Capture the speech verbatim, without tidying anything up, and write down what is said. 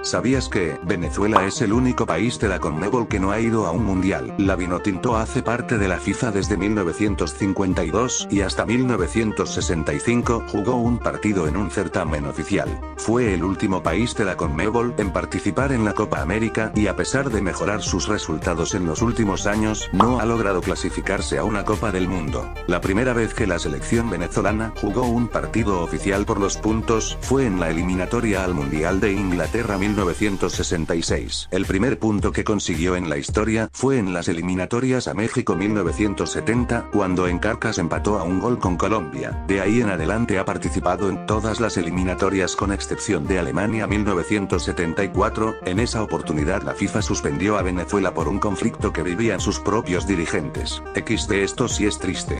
¿Sabías que Venezuela es el único país de la CONMEBOL que no ha ido a un mundial? La Vinotinto hace parte de la FIFA desde mil novecientos cincuenta y dos y hasta mil novecientos sesenta y cinco jugó un partido en un certamen oficial. Fue el último país de la CONMEBOL en participar en la Copa América y a pesar de mejorar sus resultados en los últimos años, no ha logrado clasificarse a una Copa del Mundo. La primera vez que la selección venezolana jugó un partido oficial por los puntos fue en la eliminatoria al Mundial de Inglaterra mil novecientos sesenta y seis. El primer punto que consiguió en la historia fue en las eliminatorias a México mil novecientos setenta, cuando en Caracas empató a un gol con Colombia. De ahí en adelante ha participado en todas las eliminatorias con excepción de Alemania mil novecientos setenta y cuatro, en esa oportunidad la FIFA suspendió a Venezuela por un conflicto que vivían sus propios dirigentes. equis de esto sí es triste.